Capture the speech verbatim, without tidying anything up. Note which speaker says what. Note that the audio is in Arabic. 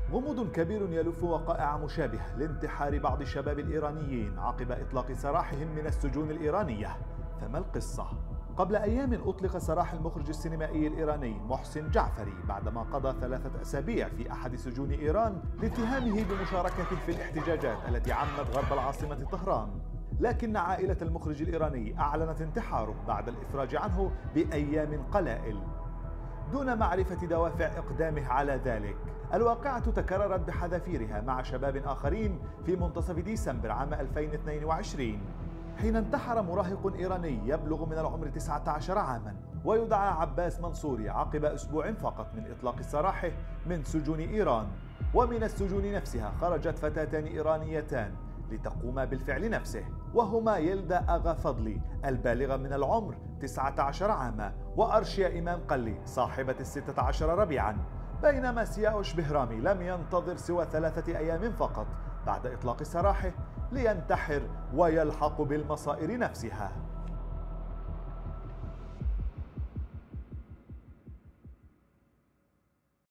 Speaker 1: غموض كبير يلف وقائع مشابهة لانتحار بعض الشباب الإيرانيين عقب إطلاق سراحهم من السجون الإيرانية. فما القصة؟ قبل أيام أطلق سراح المخرج السينمائي الإيراني محسن جعفري بعدما قضى ثلاثة أسابيع في أحد سجون إيران لاتهامه بمشاركته في الاحتجاجات التي عمت غرب العاصمة طهران. لكن عائلة المخرج الإيراني أعلنت انتحاره بعد الإفراج عنه بأيام قلائل دون معرفة دوافع إقدامه على ذلك. الواقعة تكررت بحذافيرها مع شباب آخرين في منتصف ديسمبر عام ألفين واثنين وعشرين، حين انتحر مراهق إيراني يبلغ من العمر تسعة عشر عاما ويدعى عباس منصوري عقب أسبوع فقط من إطلاق سراحه من سجون إيران. ومن السجون نفسها خرجت فتاتان إيرانيتان لتقوما بالفعل نفسه، وهما يلدا أغا فضلي البالغة من العمر تسعة عشر عاما، وأرشيا إمام قلي صاحبة الستة عشر ربيعا. بينما سياوش بهرامي لم ينتظر سوى ثلاثة أيام فقط بعد إطلاق سراحه لينتحر ويلحق بالمصائر نفسها.